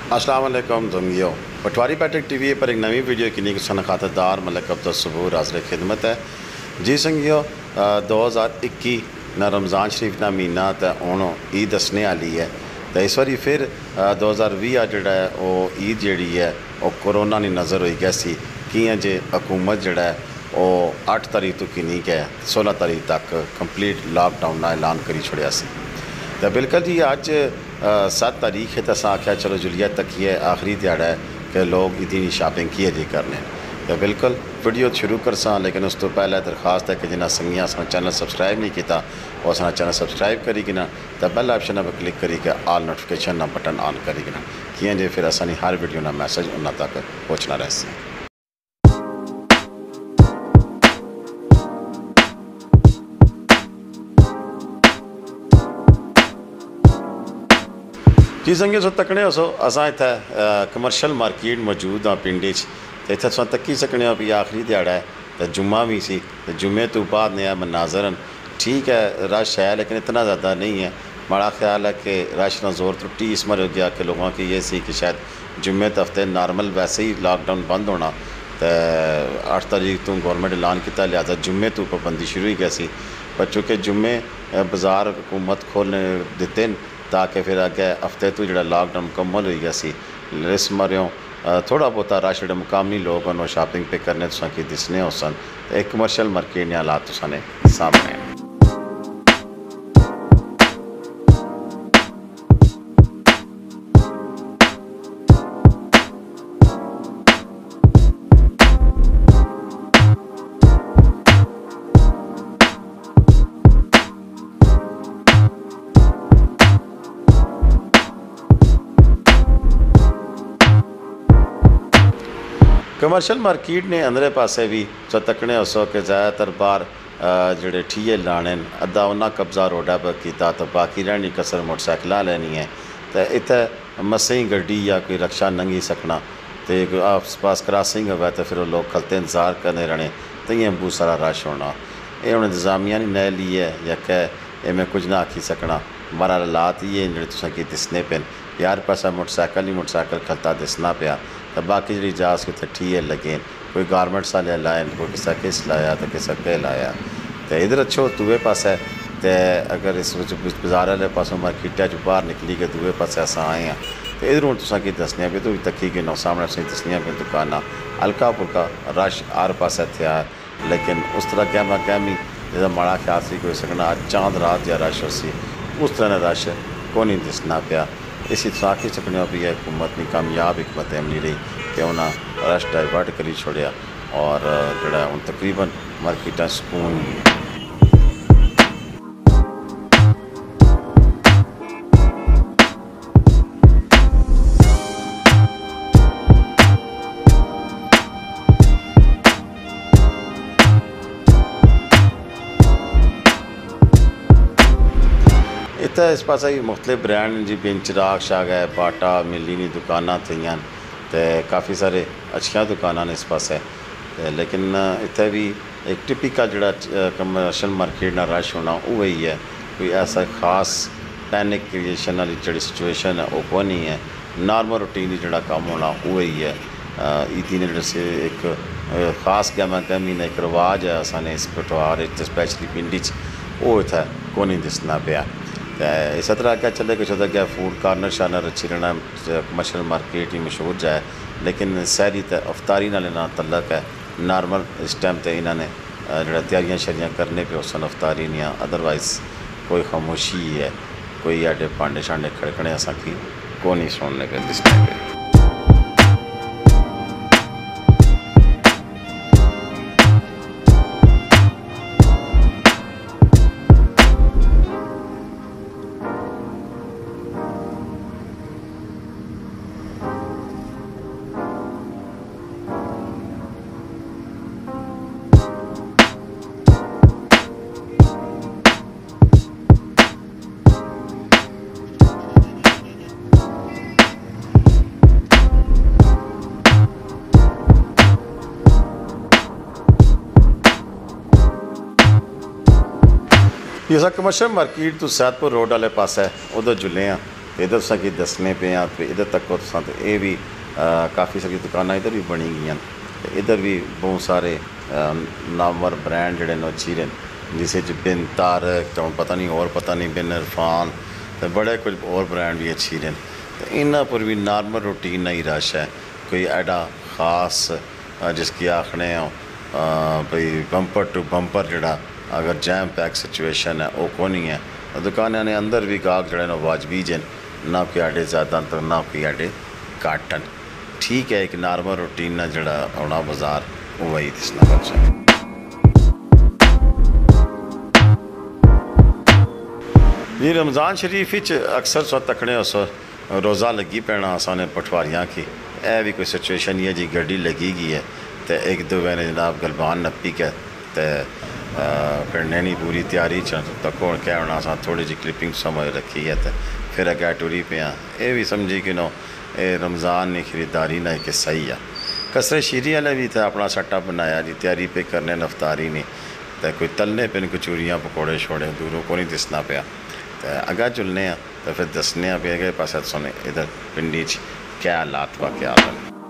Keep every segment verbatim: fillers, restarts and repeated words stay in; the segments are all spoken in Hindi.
अस्सलाम वालेकुम दुनिया पटवारी पैट्रिक टीवी पर एक नवी वीडियो की सन खातरदार मतलब अब तो सुबह हाज़िर खिदमत है जी संगियो दो हज़ार इक्की ना रमज़ान शरीफ ना महीना तो हूँ ईद दसने वाली है तो इस बारी फिर दो हज़ार भी जोड़ा है वो ईद जी है वो कोरोना की नज़र हुई गया सी कि जे हुकूमत जोड़ा है वो अठ तारीख तो किनी गया सोलह तारीख तक कंप्लीट लॉकडाउन का ऐलान करी छोड़िया सी तो बिल्कुल जी अज सत्त तारीख है तो अस आख्या चलो जुलिया तक ही है आखिरी दिहाड़ा है कि लोग इतनी शॉपिंग किए जी करने तो बिल्कुल वीडियो शुरू कर सा लेकिन उस तो पहले दरखास्त है कि जिन्हें संगियां अस चैनल सबसक्राइब नहीं किया वो अस चैनल सबसक्राइब करी कि ना तो बेल ऑप्शन पर क्लिक करी के ऑल नोटिफिकेशन बटन ऑन करी कि ना कि जे फिर असानी हर वीडियो ना मैसेज उन्होंने तक पहुँचना रहे। जी संगे सो तकने हो सो असा इत्थे कमर्शियल मार्केट मौजूद हाँ पिंड तो इत्थे तुस तक्की सकने हो भी आखिरी दिहाड़ा है तो जुम्मा भी सी तो जुम्मे तो बाद नया मनाजर ठीक है रश है लेकिन इतना ज़्यादा नहीं है। बड़ा ख्याल है कि रश ना जोर त्रुटि इस मर हो गया कि लोगों की ये सी कि शायद जुम्मे तो हफ्ते नॉर्मल वैसे ही लॉकडाउन बंद होना तो अठ तारीख तो गौरमेंट ऐलान किया लिहाजा जुम्मे तो पाबंदी शुरू ही गई सी पर चूँकि जुम्मे बाज़ार हुकूमत खोलने दिते ताकि फिर अगे हफ्ते तो जो लॉकडाउन मुकम्मल हो गया सी इस मरियों थोड़ा बहुत रश जो मुकामी लोग उन्होंने शॉपिंग पे करने तुसा की दिसने हो सन एक कमर्शियल मार्केट ने हालात तुसाने सामने कमर्शियल मार्केट ने अंदरे पासे भी सो तकने हो सो कि ज़्यादातर बार जोड़े ठीए लाने अद्धा उन्हें कब्जा रोडा पर किया तो बाकी रहनी कसर मोटरसाइकिल लैनी है तो इतने मसें गड्डी या कोई रक्षा नंगी सकना तो आस पास क्रॉसिंग हुआ तो फिर लोग खलते इंतजार करने रहने तो ये बहुत सारा रश होना ये हूँ इंतजामिया नहीं नए ली है या कह मैं कुछ ना आखी सकना मारा हालात ये जो तुसा की दिसने पे यार पासा मोटरसाइकिल ही मोटरसाइकिल खलता दिसना पाया तो बाकी जी जास कि ठीए लगे कोई गारमेंट्स वाले लाए कोई किसा किस लाया तो किसा के लाया तो इधर अच्छो दूए पास है तो अगर इस बाजार वाले पासों मार्केटा चो बाहर निकली गए दूए पास अस आए हैं तो इधर हूँ तुसा की दसनिया भी तो भी तकी गए नौ सामने असें दसनिया भी दुकाना हल्का फुल्का रश हर पास थे लेकिन उस तरह गहमा गहमी जैसा माड़ा ख्याल से कोई सकना चांद रात या रश हो सी उस तरह रश को नहीं दिसना पाया। इसी तरह आखी सकने भी है हुकूमत ने कामयाब हिकमत अमली रही कि उन्हें रश डाइवर्ट करी छोड़िया और जोड़ा हूँ तकरीबन मार्केटा सुकून इतना इस पास ही मुख्तलिफ ब्रांड जी बिन चिराग शाग है बाटा मिली नी दुकाना थी तो काफ़ी सारे अच्छिया दुकाना ने इस पास है लेकिन इतने भी एक टिपिकल जोड़ा कमर्शियल मार्केट ना रश होना वही है कोई ऐसा खास पैनिक क्रिएशन वाली जी सिचुएशन है वो को नहीं है नॉर्मल रूटीन जोड़ा काम होना वही है। ईदी ने जैसे एक खास गहमा गहमी ने एक रवाज है असाने इस पटवार स्पैशली पिंडी वो इतना को नहीं दिसना पाया। इस तरह क्या चले कि चौदह क्या फूड कार्नर शानर अच्छी रहना कमर्शियल मार्केट ही मशहूर जाए लेकिन सहरी तो अफ्तारी नाल ना तलक है नॉर्मल इस टाइम तो इन्होंने जो तैयारियां शरियाँ करने पे उस अफ्तारी नहीं अदरवाइज़ कोई खामोशी है कोई आडे भांडे शांडे खड़कने असा की को नहीं सुनने पे दिसने पे। ये सा कमर्शियल मार्केट तो सैदपुर रोड वाले पास है उधर जुले हैं इधर तुसा कि दसने पे हाँ तो इधर तक तुसा तो ये भी काफ़ी सारी दुकाना इधर भी बनी गई हैं। इधर भी बहुत सारे नामवर ब्रांड जड़े अच्छी रहे, जिसे बिन तारक तो पता नहीं और पता नहीं बिन इरफान तो बड़े कुछ और ब्रांड भी अच्छी रहे। तो इन्हों पर भी नॉर्मल रूटीन ही रश है, कोई एडा खास जिसकी आखने भाई बंपर टू बंपर जड़ा अगर जैम पैक सिचुएशन है वो को नहीं है। दुकाना ने अंदर भी गाहक जड़े वाजबी जन, ना कोई आडे ज़्यादा तो ना कोई आडे काटन। ठीक है, एक नॉर्मल रूटीन ना जड़ा आना बाजार वही दिसना बच्चा। जी रमज़ान शरीफ अक्सर सौ तकने उस रोज़ा लगी पैना असाने पटवारियाँ की ए भी कोई सिचुएशन है जी गड्डी लगी गई है तो एक दो मैंने जनाब गलबान नप्पी के तो फिर नैनी पूरी तैयारी तक क्या होना असा थोड़ी जी क्लिपिंग समझ रखी है तो फिर अगर टुरी पे ये भी समझी कि नो ये रमज़ान ने खरीदारी ना कि सही है। कसरे शीरी वाले भी तो अपना सट्टा बनाया जी तैयारी पे करने नफ्तारी नहीं तो कोई तलने पे कचूरियाँ पकौड़े छोड़े दूरों को नहीं दिसना पाया तो अगर चुलने तो फिर दसने पे अगर पास सुने इधर पिंडी क्या हालात व क्या हाल है।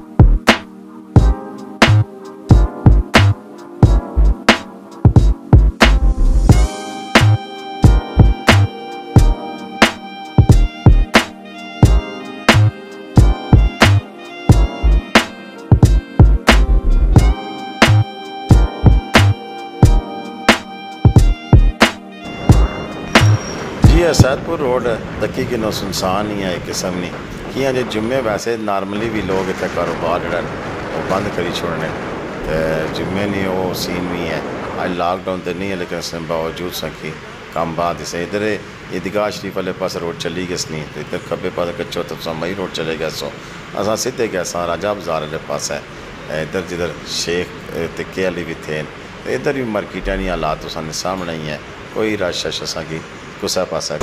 जी सैदपुर रोड तकी कि नो सुनसान ही है एक किस्म नहीं कि जो जुम्मे वैसे नॉर्मली भी लोग इतने कारोबार जड़ा बंद करी छोड़ने जुम्मे नहीं वो सीन भी है। आज लॉकडाउन तो नहीं है लेकिन इसके बावजूद सकी कम बाद इसे इधर ईदगाह शरीफ वाले पास रोड चली गई नहीं तो इधर खब्बे पास कच्चो तो समई रोड चले गए सो असा सीधे गए सा राजा बाजार वाले पास है इधर जिधर शेख तिक्के वाली भी थे इधर भी मार्केट नहीं हालात तो सामने सामने ही है कोई रश अश असा की कुसा पासा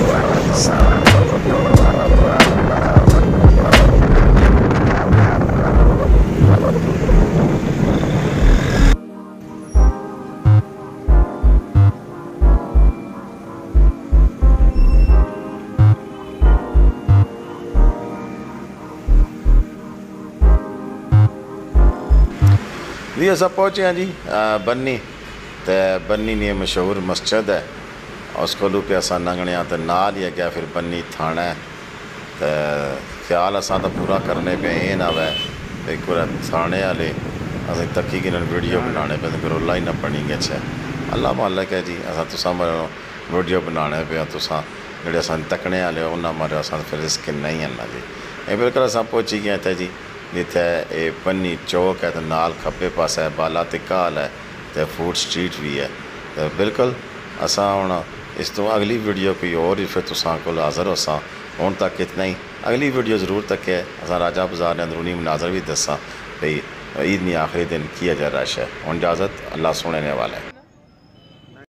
जी अस पहुँचे हैं जी बन्नी तो बन्नी ने मशहूर मस्जिद है उस को पे असा लंघने तो नाल ही अगर फिर बन्नी थाना है तो ख्याल असा तो पूरा करने पे ये ना वै भाई पूरा थाने वाले असें तकी कि वीडियो बनाने पे गरोला ही ना बनी गया छे अल्लाह मालक है जी असा तुसा मरो वीडियो बनाने पे तुसा जेह्ड़े अस तकने वाले उन्होंने मारे अस फिर रिस्क नहीं है ना जी ये बिल्कुल अस पहुँची गए थे जी जिथे ये बन्नी चौक है तो नाल खब्बे पास है बाला तिक्का हाल है तो फूड स्ट्रीट भी है तो बिल्कुल असा हुण इस तो अगली वीडियो कोई और ही फिर तुसा को हाज़र होसा हुण तक इतना ही अगली वीडियो ज़रूर तक है असा राजा बाजार ने अंदरूनी मनाजर भी दसा भाई ईद ने आखिरी दिन किया जा रश है। हुण इजाज़त अल्लाह सुनने वाला है।